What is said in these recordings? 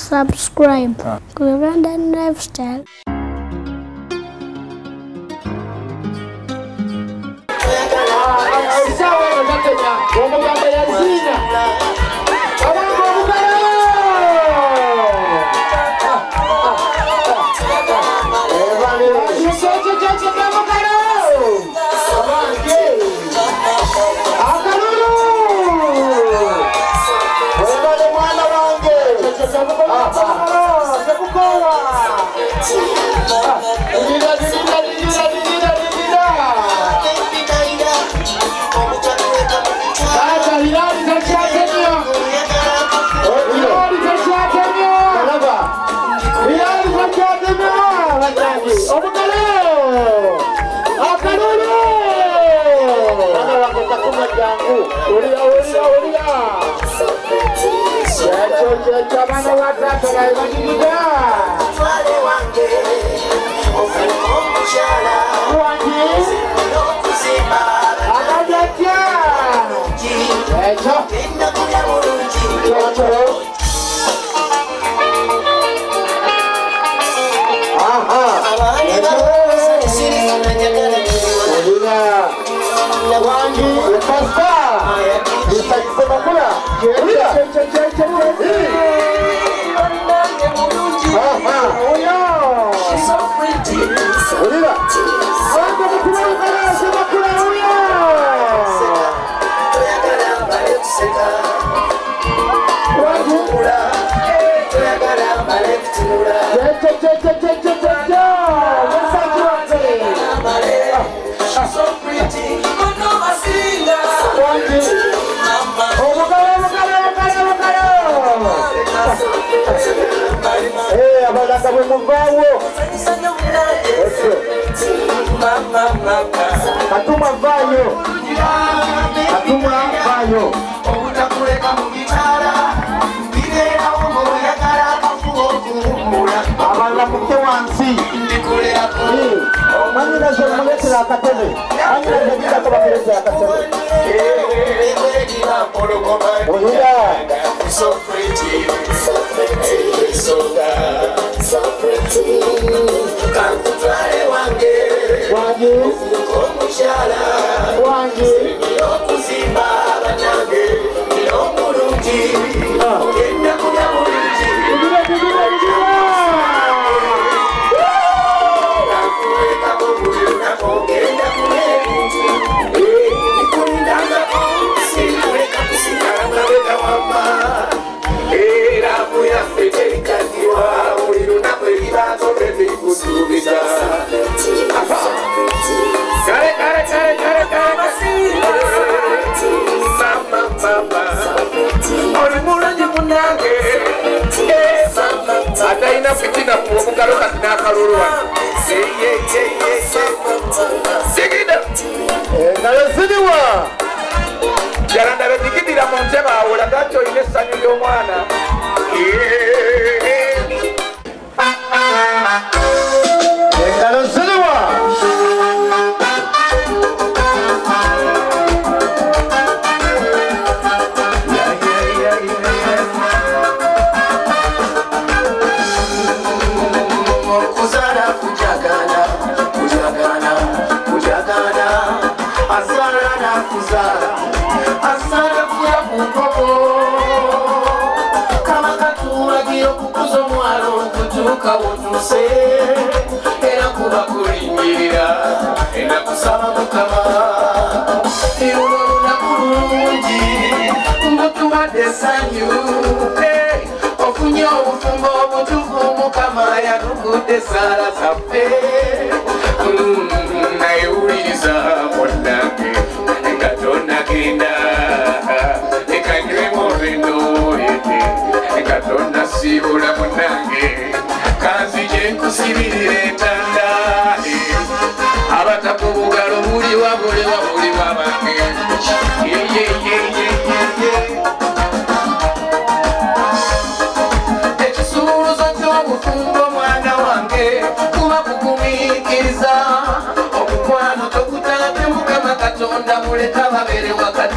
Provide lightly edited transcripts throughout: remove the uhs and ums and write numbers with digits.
subscribe to Rwandan Lifestyle.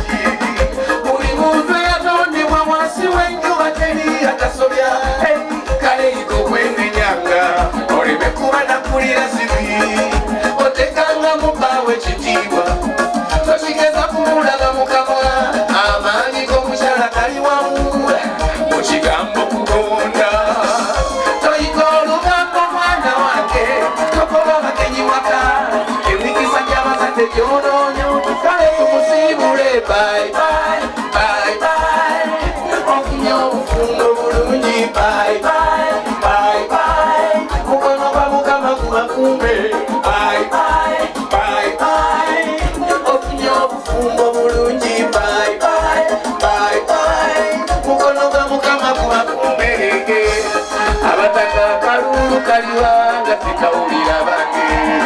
Hey bye bye bye bye mukono gwa mukama gubakumbe bye bye bye bye ofunye obufumbo bulungi bye bye bye bye mukono gwa mukama gubakumbe abataka kalulu kaliwanga sikawulira bange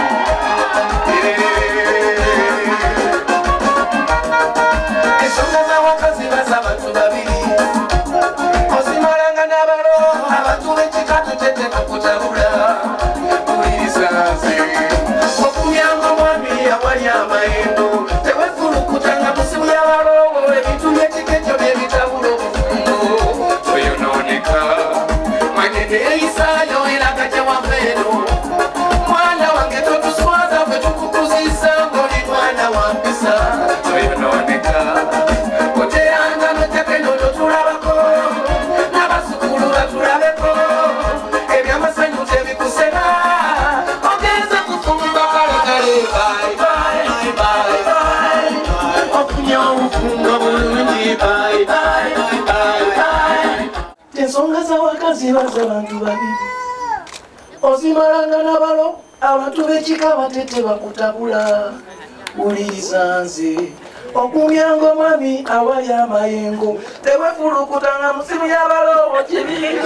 ensonga z'awakazi baza abantu babiri ozimalanga n'abalo abantu b'ekika tuteteka kutabula buliriza nze okumyanga omwami awali amayendo tewefulukutanga musimu y'abalowo ebintu by'ekikejjo byebitabula obufumbo toyonooneka manyende eyisaayo era gajja wambeero mwana wange totuswaza ffe tukukuzisa ng'oli mwana wampisa toyonooneka oteranga notekenoto tulabako n'abasukulu batulabeko ebyamasanyu tebikusera ogenza kufumba kalekale bye bye bye bye ofunye obufumbo bulungi bye bye bye bye ensonga z'awakazi baza abantu babiri ozimalanga n'abalo abantu b'ekika batete bakutabula wuliriza nze okumyanga omwami awali amayengo tewefulukutanga musimu y'abalowo kibiri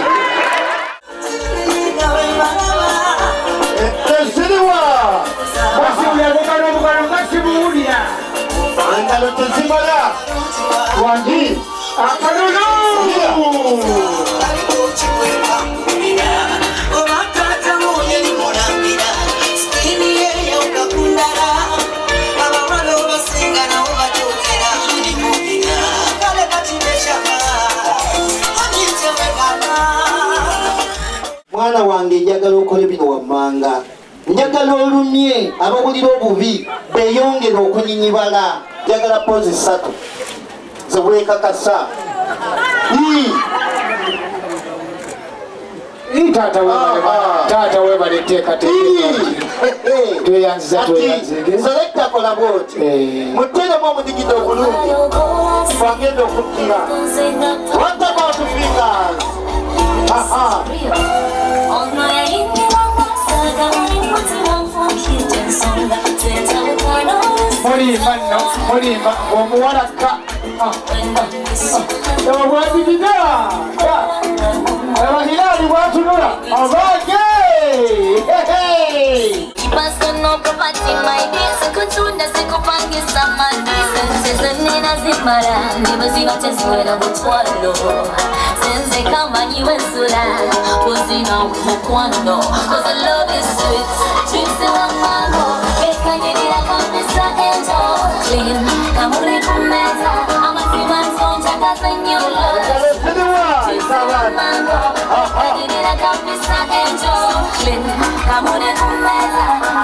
esiriwa basibulyagokala omukalo ngasibuwulya engalo tezimala wangi akalono mwana wange njagala okole bino wammanga njagala olumye abawulira obubi beyongera okunyinyibala njagala poozi 3 zebwekakasa Tata webale teekateeka tweyanziza selekta kola bwoti muteremu omudigida obulungi twagenda okukkira what about fingers mulimba nno mulimba omuwalaka obwadigida abahiraali bwatunula abage Personal property, my dear, sikutunda sikupangisa madisa Sezenina zimbara, nibaziga teziwera butwalo Senze kama niwe nsula, uzina mukwano Cause the love is sweet, juicy like mango Eka nyirira kabisa angel Clean, kamuri kumeza Amatima nsonja kaza new love Juicy like mango Eka nyirira kabisa angel Clean, kamuri kumeza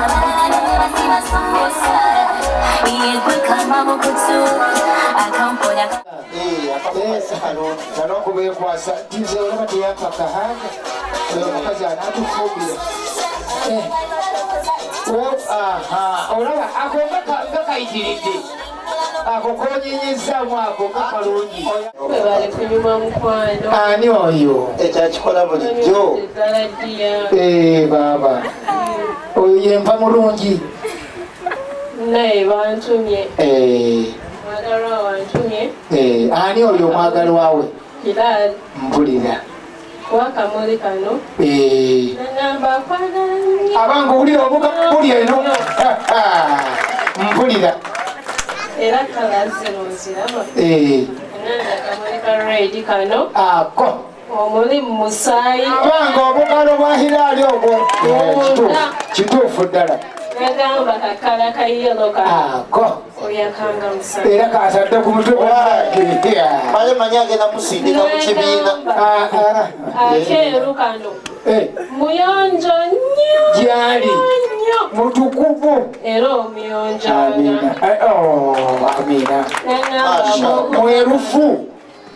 kubekwasa tize olaba teyapakahanga oyo omukazi anatufumbira olaba ako nga kayitiridde ako konyenyezaamu ako nga kalungi ani oyo ekyakikola bulijjo baaba oyo yempa mulungi naye bantumye mwagalwa wantumye ani oyo omwagalwa we Hilal mpulira wakamuli kano namba akwagala abanga owulira obuga buli eno mpulira era kalazi noziraba nanda akamuli ka red kano ako omuli mu musaayi abanga obugalo bwa Hilali ogwo kituufu ddala nagamba kakala ka yellow ako oyakanga musaayi era katadde ku mutwe male manyi agenda musindika mu kibiina akeeru kano muyonjo nnyo gyali mutukuvu era omuyonjo amina nagamba mwerufu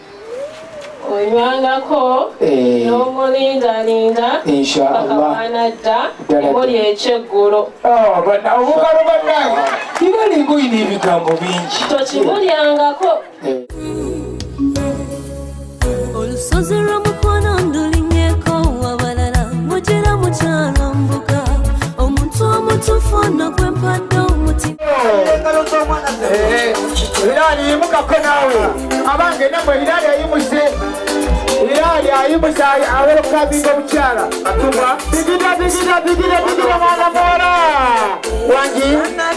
onywangako n'omulindalinda pakawanadda emuli ekyeggulo obugalo bannange kibalinga oyina ebigambo bingi tokibulyangako olusozi lw'omukono ndulinga ayimusa awolo kabinga mukyala atuma bigida mwana mwana wangi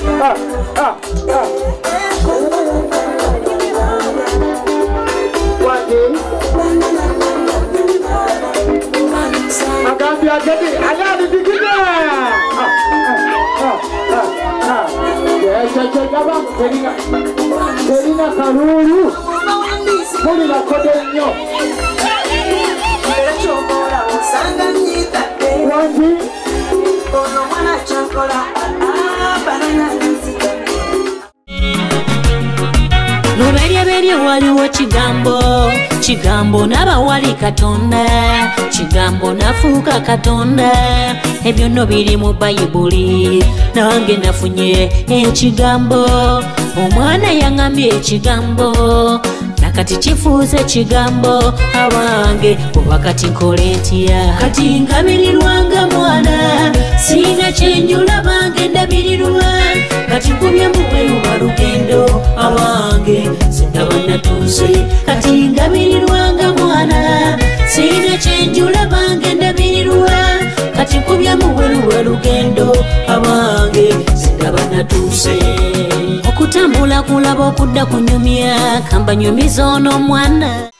agambi agadi alali bigida Gaba, Serina Karuru, puli la codeño. Wangi, Luberyaberi waliwo kigambo n'abawali Katonda, kigambo nafuuka Katonda, ebyo nno biri mu Bayibuli, nange nafunye ekigambo, omwana yaŋŋambye ekigambo, nakati kifuuse ekigambo awange, oba kati nkole ntya? Kati ngabirirwanga mwana, sina kyenjula bange ndabirirwa, kati nkubye mubweru wa lugendo awange, sindaba natuuse. Kati ngabirirwanga mwana, sina kyenjula bange ndabirirwa, kati nkubye mubweru wa lugendo awange, sindaba natuuse. Okutambula kulaba okudda kunyumya, kamba nyumiza ono mwana.